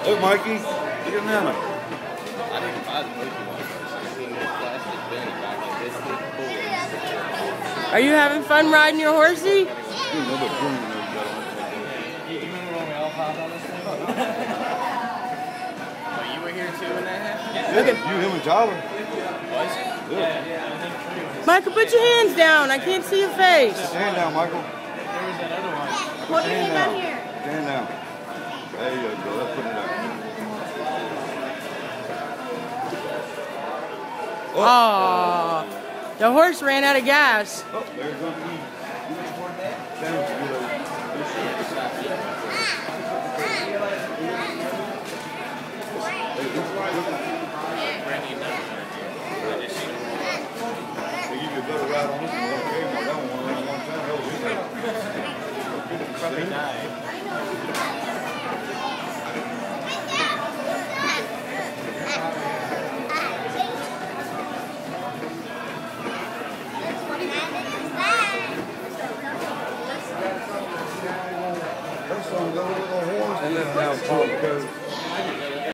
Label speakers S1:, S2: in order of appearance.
S1: Look, Mikey. Look at Nana.
S2: I didn't buy the Mikie one. I a plastic bin back like this big full.
S3: Are you having fun riding your horsey?
S2: You were here too when that happened?
S3: Look at
S1: You, him, and Tyler.
S2: Was you?
S1: Yeah.
S3: Michael, put your hands down. I can't see your face.
S1: Stand down, Michael.
S2: There was that other one.
S4: What do you
S1: Stand
S4: think
S1: down.
S4: I'm here?
S1: Stand down. There you go. Let's put it down.
S3: Oh, the horse ran out of gas.
S1: Oh, there's one. They give you a better ride on this one. Okay, that one went a long time.
S2: Probably died.
S1: First one, go with a horse, and then now talk.